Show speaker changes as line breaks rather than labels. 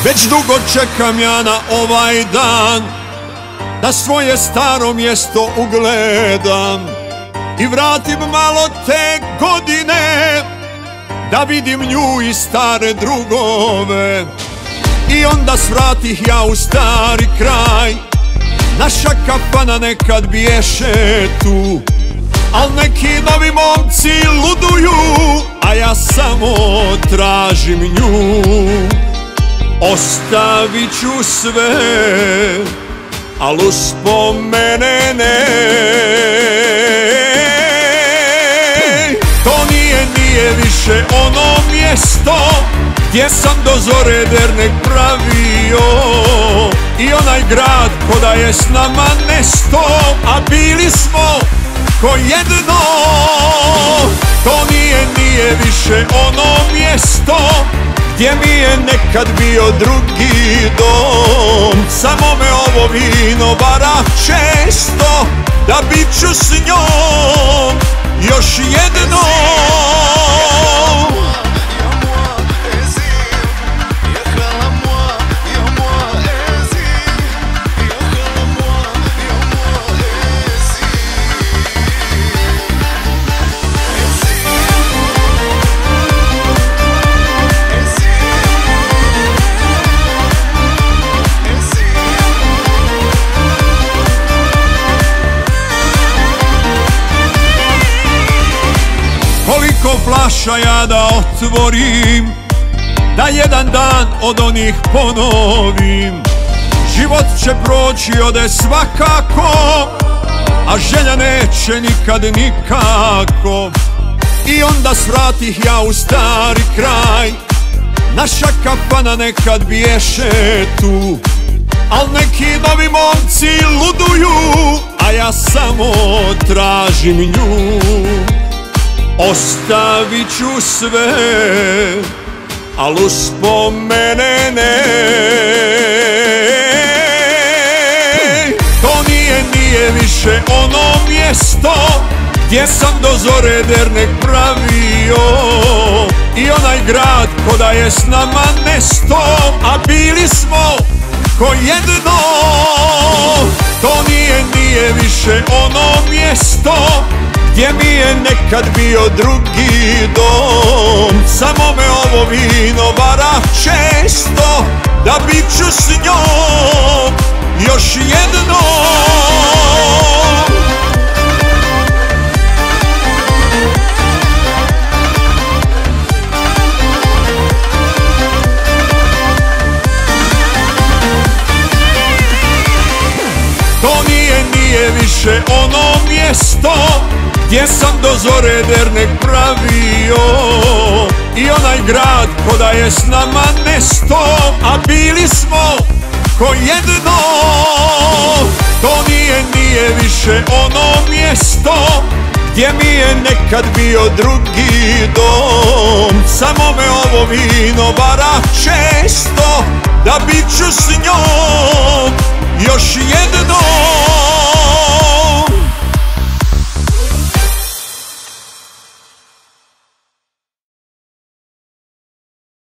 Već dugo čekam ja na ovaj dan, da svoje staro mjesto ugledam i vratim malo te godine, da vidim nju i stare drugove. I onda svratih ja u stari kraj, naša kafana nekad biješe tu, al neki novi momci luduju, a ja samo tražim nju. Ostavit ću sve, al uspomene ne. To nije više ono mjesto gdje sam do zore dernek pravio, i onaj grad ko da je s nama nesto, a bili smo ko jedno. To nije više ono mjesto gdje mi je nekad bio drugi dom. Samo me ovo vino vara često, da bit ću s njom još jednom. Koliko flaša ja da otvorim, da jedan dan od onih ponovim. Život će proći, ode svakako, a želja neće nikad nikako. I onda svratih ja u stari kraj, naša kafana nekad biješe tu, al neki novi momci luduju, a ja samo tražim nju. Ostavit ću sve, al uspomene ne. To nije više ono mjesto gdje sam do zore dernek pravio, i onaj grad ko da je s nama nesto, a bili smo ko jedno. To nije više ono mjesto gdje mi je nekad bio drugi dom. Samo me ovo vino vara često, da bit ću s njom još jednom. To nije više ono mjesto gdje sam do zore dernek pravio, i onaj grad ko da je s nama nesto, a bili smo ko jedno. To nije više ono mjesto gdje mi je nekad bio drugi dom. Samo me ovo vino vara često, da bit ću s